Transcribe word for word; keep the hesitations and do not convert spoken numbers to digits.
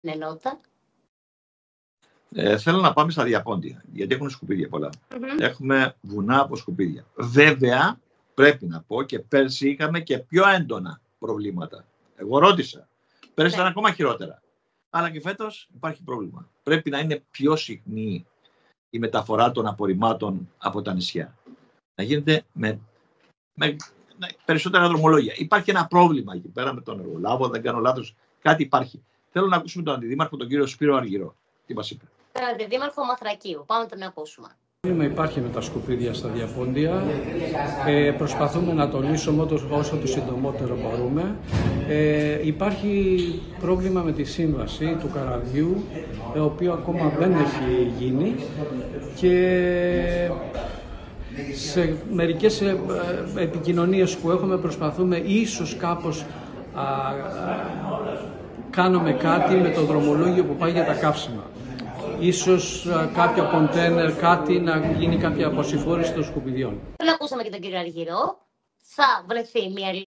ενότητα. Ε, θέλω να πάμε στα διαπόντια, γιατί έχουν σκουπίδια πολλά. Mm-hmm. Έχουμε βουνά από σκουπίδια. Βέβαια, πρέπει να πω και πέρσι είχαμε και πιο έντονα προβλήματα. Εγώ ρώτησα. Πέρσι ήταν ακόμα χειρότερα. Αλλά και φέτος υπάρχει πρόβλημα. Πρέπει να είναι πιο συχνή η μεταφορά των απορριμμάτων από τα νησιά. Να γίνεται με, με περισσότερα δρομολόγια. Υπάρχει ένα πρόβλημα εκεί πέρα με τον εργολάβο, δεν κάνω λάθος. Κάτι υπάρχει. Θέλω να ακούσουμε τον αντιδήμαρχο, τον κύριο Σπύρο Αργυρό. Τι μας είπε. Τον αντιδήμαρχο Μαθρακίου. Πάμε να τον ακούσουμε. Το πρόβλημα υπάρχει με τα σκουπίδια στα διαπόντια. Ε, προσπαθούμε να το λύσουμε όσο το συντομότερο μπορούμε. Ε, υπάρχει πρόβλημα με τη σύμβαση του καραβιού, το οποίο ακόμα δεν έχει γίνει. Και σε μερικές επικοινωνίες που έχουμε προσπαθούμε ίσως κάπως α, α, κάνουμε κάτι με το δρομολόγιο που πάει για τα καύσιμα. Ίσως α, κάποιο κοντένερ, κάτι να γίνει κάποια αποσυμφόρηση των σκουπιδιών. Δεν ακούσαμε και τον κύριο Αργυρό. Θα βρεθεί μια